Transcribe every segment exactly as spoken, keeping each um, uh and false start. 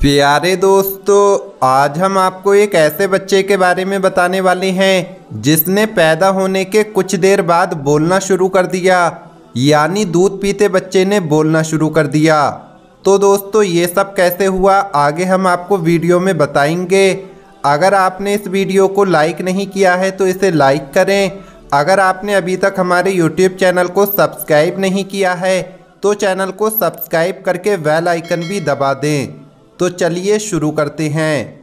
प्यारे दोस्तों, आज हम आपको एक ऐसे बच्चे के बारे में बताने वाले हैं जिसने पैदा होने के कुछ देर बाद बोलना शुरू कर दिया। यानी दूध पीते बच्चे ने बोलना शुरू कर दिया। तो दोस्तों, ये सब कैसे हुआ आगे हम आपको वीडियो में बताएंगे। अगर आपने इस वीडियो को लाइक नहीं किया है तो इसे लाइक करें। अगर आपने अभी तक हमारे यूट्यूब चैनल को सब्सक्राइब नहीं किया है तो चैनल को सब्सक्राइब करके बेल आइकन भी दबा दें। तो चलिए शुरू करते हैं।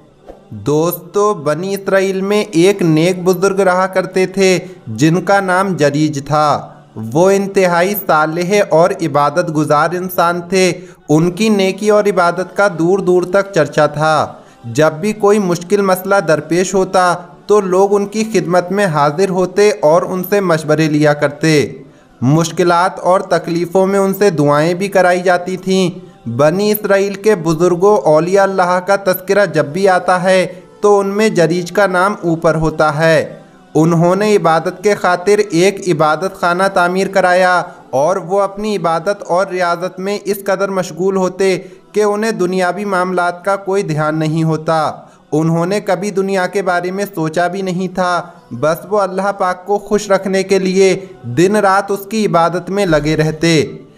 दोस्तों, बनी इसराइल में एक नेक बुजुर्ग रहा करते थे जिनका नाम जरीज था। वो इंतहाई सालेह और इबादत गुजार इंसान थे। उनकी नेकी और इबादत का दूर दूर तक चर्चा था। जब भी कोई मुश्किल मसला दरपेश होता तो लोग उनकी खिदमत में हाजिर होते और उनसे मशवरे लिया करते। मुश्किलात और तकलीफ़ों में उनसे दुआएं भी कराई जाती थीं। बनी इसराइल के बुज़ुर्गों औलिया अल्लाह का तज़किरा जब भी आता है तो उनमें जरीज का नाम ऊपर होता है। उन्होंने इबादत के खातिर एक इबादत खाना तामीर कराया और वो अपनी इबादत और रियाजत में इस कदर मशगूल होते कि उन्हें दुनियावी मामलात का कोई ध्यान नहीं होता। उन्होंने कभी दुनिया के बारे में सोचा भी नहीं था। बस वो अल्लाह पाक को खुश रखने के लिए दिन रात उसकी इबादत में लगे रहते।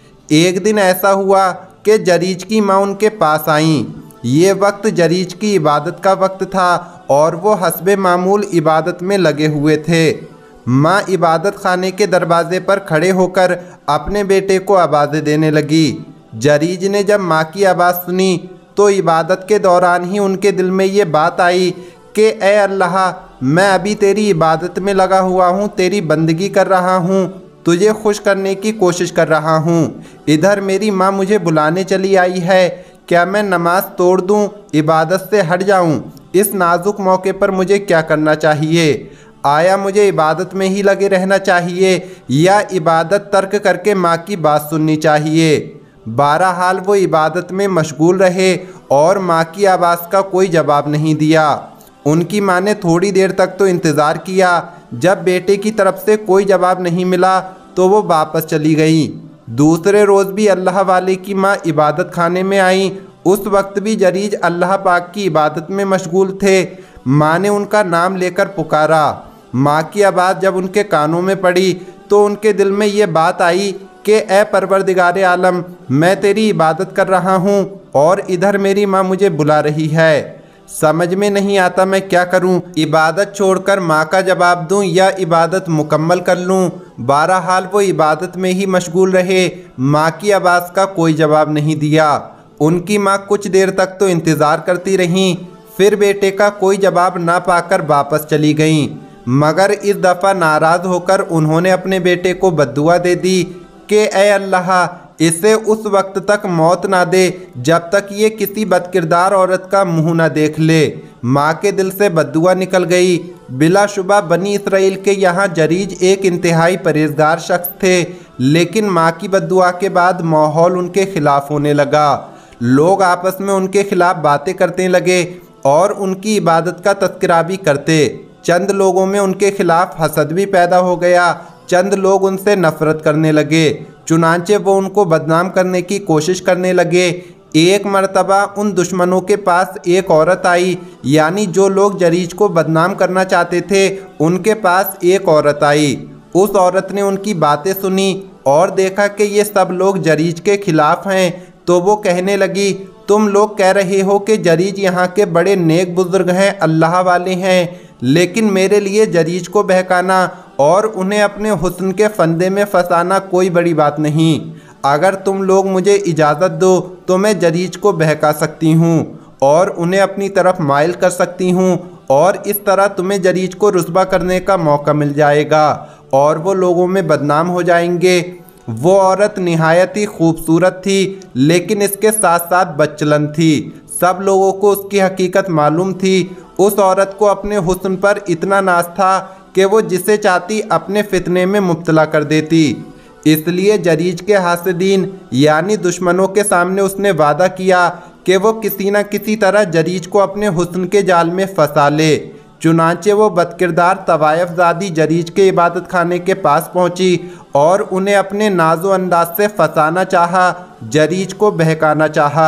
एक दिन ऐसा हुआ कि जरीज की माँ उनके पास आईं। ये वक्त जरीज की इबादत का वक्त था और वो हस्बे मामूल इबादत में लगे हुए थे। माँ इबादत खाने के दरवाजे पर खड़े होकर अपने बेटे को आवाज़ें देने लगी। जरीज ने जब माँ की आवाज़ सुनी तो इबादत के दौरान ही उनके दिल में ये बात आई कि ए अल्लाह, मैं अभी तेरी इबादत में लगा हुआ हूँ, तेरी बंदगी कर रहा हूँ, तुझे खुश करने की कोशिश कर रहा हूँ। इधर मेरी माँ मुझे बुलाने चली आई है। क्या मैं नमाज तोड़ दूँ, इबादत से हट जाऊँ? इस नाजुक मौके पर मुझे क्या करना चाहिए? आया मुझे इबादत में ही लगे रहना चाहिए या इबादत तर्क करके माँ की बात सुननी चाहिए? बहरहाल वो इबादत में मशगूल रहे और माँ की आवाज़ का कोई जवाब नहीं दिया। उनकी माँ ने थोड़ी देर तक तो इंतज़ार किया। जब बेटे की तरफ से कोई जवाब नहीं मिला तो वो वापस चली गई। दूसरे रोज़ भी अल्लाह वाले की माँ इबादत खाने में आई। उस वक्त भी जरीज अल्लाह पाक की इबादत में मशगूल थे। माँ ने उनका नाम लेकर पुकारा। माँ की आवाज़ जब उनके कानों में पड़ी तो उनके दिल में ये बात आई कि ए परवरदिगारे आलम, मैं तेरी इबादत कर रहा हूँ और इधर मेरी माँ मुझे बुला रही है। समझ में नहीं आता मैं क्या करूं, इबादत छोड़कर माँ का जवाब दूं या इबादत मुकम्मल कर लूं। बहरहाल वो इबादत में ही मशगूल रहे। माँ की आवाज़ का कोई जवाब नहीं दिया। उनकी माँ कुछ देर तक तो इंतज़ार करती रहीं, फिर बेटे का कोई जवाब ना पाकर वापस चली गईं। मगर इस दफ़ा नाराज़ होकर उन्होंने अपने बेटे को बद्दुआ दे दी कि ए अल्लाह, इसे उस वक्त तक मौत ना दे जब तक ये किसी बदकिरदार औरत का मुंह ना देख ले। माँ के दिल से बद्दुआ निकल गई। बिलाशुबा बनी इसराइल के यहाँ जरीज एक इंतहाई परहेजगार शख्स थे, लेकिन माँ की बद्दुआ के बाद माहौल उनके खिलाफ होने लगा। लोग आपस में उनके खिलाफ बातें करने लगे और उनकी इबादत का तज़किरा भी करते। चंद लोगों में उनके खिलाफ हसद भी पैदा हो गया। चंद लोग उनसे नफरत करने लगे। चुनांचे वो उनको बदनाम करने की कोशिश करने लगे। एक मर्तबा उन दुश्मनों के पास एक औरत आई, यानी जो लोग जरीज को बदनाम करना चाहते थे उनके पास एक औरत आई। उस औरत ने उनकी बातें सुनी और देखा कि ये सब लोग जरीज के खिलाफ हैं, तो वो कहने लगी, तुम लोग कह रहे हो कि जरीज यहाँ के बड़े नेक बुजुर्ग हैं, अल्लाह वाले हैं, लेकिन मेरे लिए जरीज को बहकाना और उन्हें अपने हुस्न के फंदे में फंसाना कोई बड़ी बात नहीं। अगर तुम लोग मुझे इजाज़त दो तो मैं जरीज को बहका सकती हूँ और उन्हें अपनी तरफ माइल कर सकती हूँ और इस तरह तुम्हें जरीज को रुस्वा करने का मौका मिल जाएगा और वो लोगों में बदनाम हो जाएंगे। वो औरत निहायत ही खूबसूरत थी, लेकिन इसके साथ साथ बदचलन थी। सब लोगों को उसकी हकीकत मालूम थी। उस औरत को अपने हुस्न पर इतना नाज था कि वो जिसे चाहती अपने फितने में मुब्तला कर देती। इसलिए जरीज के हासिदीन यानी दुश्मनों के सामने उसने वादा किया कि वो किसी न किसी तरह जरीज को अपने हुस्न के जाल में फंसा ले। चुनांचे वो बदकिरदार तवायफ़ज़ादी जरीज के इबादत खाने के पास पहुंची और उन्हें अपने नाजो अंदाज से फंसाना चाहा, जरीज को बहकाना चाहा।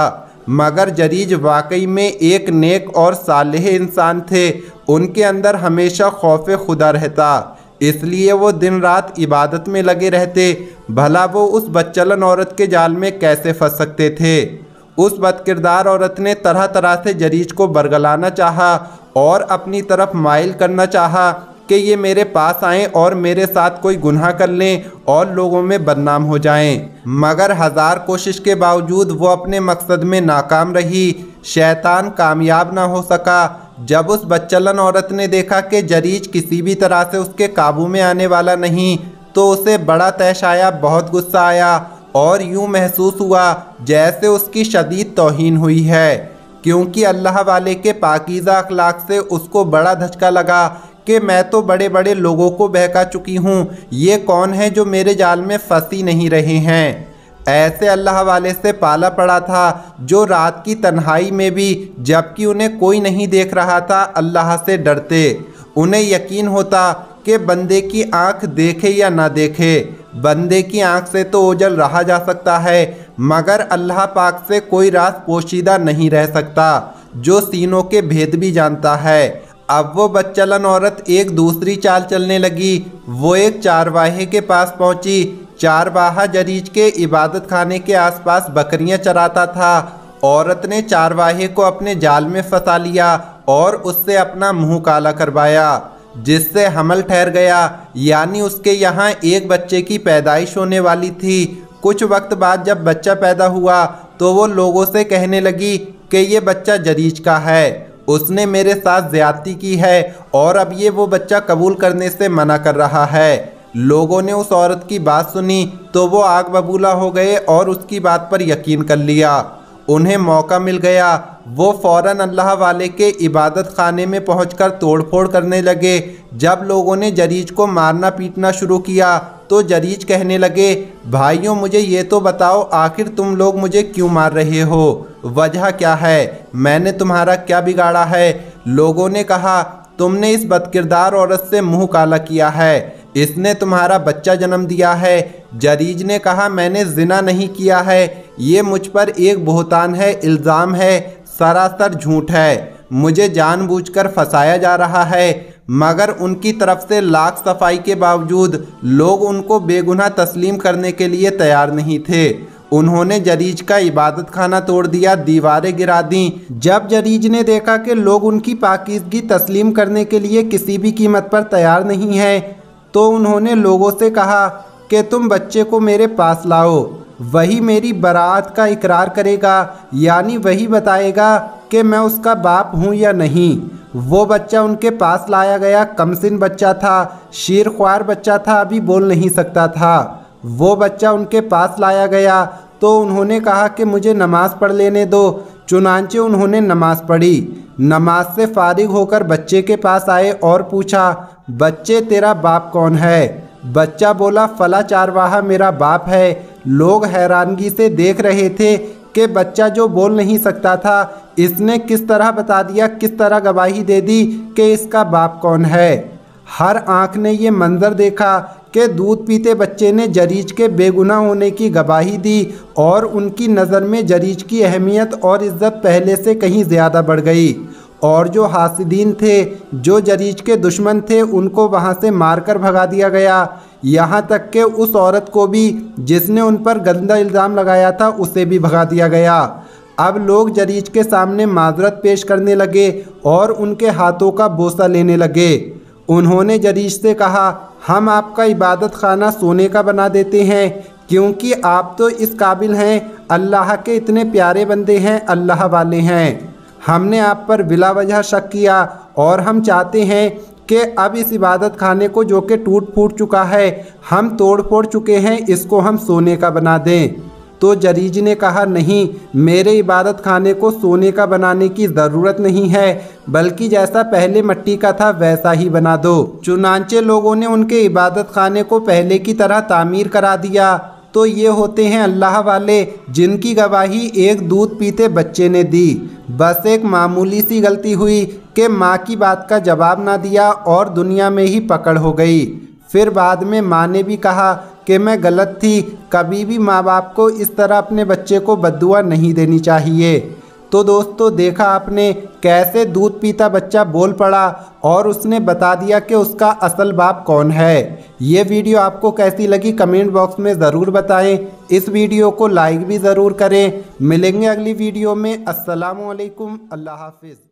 मगर जरीज वाकई में एक नेक और सालेह इंसान थे। उनके अंदर हमेशा खौफ खुदा रहता, इसलिए वो दिन रात इबादत में लगे रहते। भला वो उस बदचलन औरत के जाल में कैसे फंस सकते थे। उस बदकिरदार औरत ने तरह तरह से जरीज को बरगलाना चाहा और अपनी तरफ माइल करना चाहा कि ये मेरे पास आएं और मेरे साथ कोई गुनाह कर लें और लोगों में बदनाम हो जाएं। मगर हज़ार कोशिश के बावजूद वो अपने मकसद में नाकाम रही। शैतान कामयाब ना हो सका। जब उस बदचलन औरत ने देखा कि जरीज किसी भी तरह से उसके काबू में आने वाला नहीं, तो उसे बड़ा तैश आया, बहुत गुस्सा आया और यूँ महसूस हुआ जैसे उसकी शदीद तौहीन हुई है, क्योंकि अल्लाह वाले के पाकीज़ा अखलाक से उसको बड़ा धचका लगा कि मैं तो बड़े बड़े लोगों को बहका चुकी हूँ, ये कौन है जो मेरे जाल में फंसी नहीं रहे हैं। ऐसे अल्लाह वाले से पाला पड़ा था जो रात की तन्हाई में भी, जबकि उन्हें कोई नहीं देख रहा था, अल्लाह से डरते। उन्हें यकीन होता कि बंदे की आंख देखे या ना देखे, बंदे की आंख से तो ओझल रहा जा सकता है, मगर अल्लाह पाक से कोई राज पोशीदा नहीं रह सकता, जो सीनों के भेद भी जानता है। अब वो बदचलन औरत एक दूसरी चाल चलने लगी। वो एक चारवाहे के पास पहुंची। चारवाहा जरीज के इबादत खाने के आसपास बकरियां चराता था। औरत ने चारवाहे को अपने जाल में फंसा लिया और उससे अपना मुंह काला करवाया, जिससे हमल ठहर गया, यानी उसके यहाँ एक बच्चे की पैदाइश होने वाली थी। कुछ वक्त बाद जब बच्चा पैदा हुआ तो वो लोगों से कहने लगी कि ये बच्चा जरीज का है, उसने मेरे साथ ज्यादती की है और अब ये वो बच्चा कबूल करने से मना कर रहा है। लोगों ने उस औरत की बात सुनी तो वो आग बबूला हो गए और उसकी बात पर यकीन कर लिया। उन्हें मौका मिल गया, वो फ़ौरन अल्लाह वाले के इबादत खाने में पहुंचकर तोड़फोड़ करने लगे। जब लोगों ने जरीज को मारना पीटना शुरू किया तो जरीज कहने लगे, भाइयों मुझे ये तो बताओ, आखिर तुम लोग मुझे क्यों मार रहे हो, वजह क्या है, मैंने तुम्हारा क्या बिगाड़ा है। लोगों ने कहा, तुमने इस बदकिरदार औरत से मुंह काला किया है, इसने तुम्हारा बच्चा जन्म दिया है। जरीज ने कहा, मैंने जिना नहीं किया है, ये मुझ पर एक बोहतान है, इल्ज़ाम है, सरासर झूठ है, मुझे जानबूझकर फंसाया जा रहा है। मगर उनकी तरफ से लाख सफाई के बावजूद लोग उनको बेगुनाह तस्लीम करने के लिए तैयार नहीं थे। उन्होंने जरीज का इबादत खाना तोड़ दिया, दीवारें गिरा दी। जब जरीज ने देखा कि लोग उनकी पाकीज़गी तस्लीम करने के लिए किसी भी कीमत पर तैयार नहीं हैं, तो उन्होंने लोगों से कहा कि तुम बच्चे को मेरे पास लाओ, वही मेरी बरात का इकरार करेगा, यानी वही बताएगा कि मैं उसका बाप हूँ या नहीं। वो बच्चा उनके पास लाया गया। कमसिन बच्चा था, शीर ख्वार बच्चा था, अभी बोल नहीं सकता था। वो बच्चा उनके पास लाया गया तो उन्होंने कहा कि मुझे नमाज़ पढ़ लेने दो। चुनांचे उन्होंने नमाज़ पढ़ी। नमाज से फारिग होकर बच्चे के पास आए और पूछा, बच्चे तेरा बाप कौन है? बच्चा बोला, फला चारवाहा मेरा बाप है। लोग हैरानगी से देख रहे थे कि बच्चा जो बोल नहीं सकता था, इसने किस तरह बता दिया, किस तरह गवाही दे दी कि इसका बाप कौन है। हर आँख ने ये मंजर देखा कि दूध पीते बच्चे ने जरीज के बेगुनाह होने की गवाही दी और उनकी नज़र में जरीज की अहमियत और इज़्ज़त पहले से कहीं ज़्यादा बढ़ गई। और जो हासिदीन थे, जो जरीज के दुश्मन थे, उनको वहाँ से मारकर भगा दिया गया। यहाँ तक कि उस औरत को भी जिसने उन पर गंदा इल्ज़ाम लगाया था, उसे भी भगा दिया गया। अब लोग जरीज के सामने माजरत पेश करने लगे और उनके हाथों का बोसा लेने लगे। उन्होंने जरीज से कहा, हम आपका इबादत खाना सोने का बना देते हैं, क्योंकि आप तो इस काबिल हैं, अल्लाह के इतने प्यारे बंदे हैं, अल्लाह वाले हैं। हमने आप पर बिला वजह शक किया और हम चाहते हैं कि अब इस इबादत खाने को, जो कि टूट फूट चुका है, हम तोड़ फोड़ चुके हैं, इसको हम सोने का बना दें। तो जरीज ने कहा, नहीं, मेरे इबादत खाने को सोने का बनाने की ज़रूरत नहीं है, बल्कि जैसा पहले मिट्टी का था वैसा ही बना दो। चुनांचे लोगों ने उनके इबादत खाने को पहले की तरह तामीर करा दिया। तो ये होते हैं अल्लाह वाले, जिनकी गवाही एक दूध पीते बच्चे ने दी। बस एक मामूली सी गलती हुई कि माँ की बात का जवाब ना दिया और दुनिया में ही पकड़ हो गई। फिर बाद में माँ ने भी कहा कि मैं गलत थी। कभी भी माँ बाप को इस तरह अपने बच्चे को बद्दुआ नहीं देनी चाहिए। तो दोस्तों देखा आपने कैसे दूध पीता बच्चा बोल पड़ा और उसने बता दिया कि उसका असल बाप कौन है। ये वीडियो आपको कैसी लगी कमेंट बॉक्स में ज़रूर बताएं। इस वीडियो को लाइक भी ज़रूर करें। मिलेंगे अगली वीडियो में। अस्सलामु अलैकुम, अल्लाह हाफिज़।